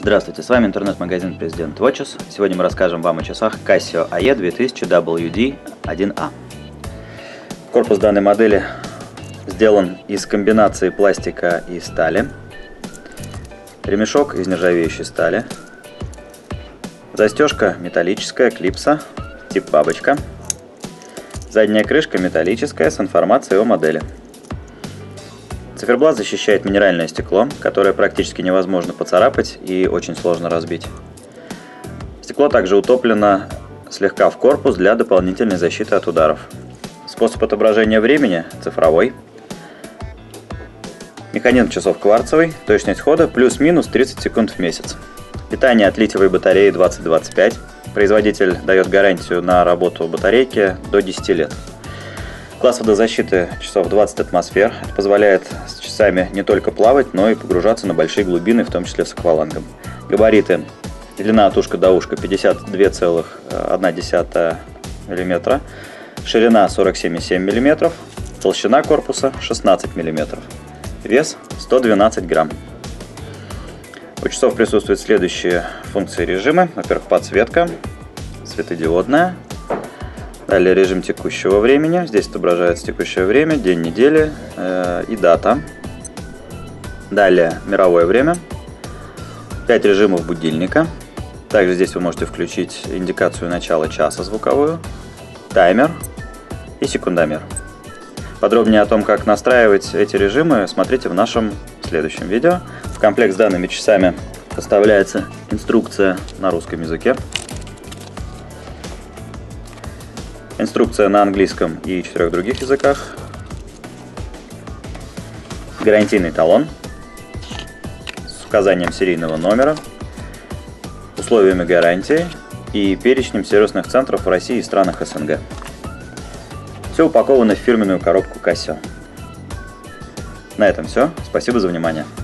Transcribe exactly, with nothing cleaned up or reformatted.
Здравствуйте, с вами интернет-магазин President Watches. Сегодня мы расскажем вам о часах Casio эй и две тысячи дабл ю ди один а. Корпус данной модели сделан из комбинации пластика и стали. Ремешок из нержавеющей стали. Застежка металлическая, клипса, тип бабочка. Задняя крышка металлическая с информацией о модели. Циферблат защищает минеральное стекло, которое практически невозможно поцарапать и очень сложно разбить. Стекло также утоплено слегка в корпус для дополнительной защиты от ударов. Способ отображения времени цифровой. Механизм часов кварцевый, точность хода плюс-минус тридцать секунд в месяц. Питание от литиевой батареи двадцать двадцать пять. Производитель дает гарантию на работу батарейки до десяти лет. Класс водозащиты часов двадцать атмосфер. Это позволяет с часами не только плавать, но и погружаться на большие глубины, в том числе с аквалангом. Габариты. Длина от ушка до ушка пятьдесят два целых одна десятая миллиметра. Ширина сорок семь и семь миллиметров. Толщина корпуса шестнадцать миллиметров. Вес сто двенадцать грамм. У часов присутствуют следующие функции режима. Во-первых, подсветка светодиодная. Далее режим текущего времени. Здесь отображается текущее время, день недели э, и дата. Далее мировое время. пять режимов будильника. Также здесь вы можете включить индикацию начала часа звуковую, таймер и секундомер. Подробнее о том, как настраивать эти режимы, смотрите в нашем следующем видео. В комплект с данными часами поставляется инструкция на русском языке. Инструкция на английском и четырех других языках. Гарантийный талон с указанием серийного номера, условиями гарантии и перечнем сервисных центров в России и странах эс эн гэ. Все упаковано в фирменную коробку Casio. На этом все. Спасибо за внимание.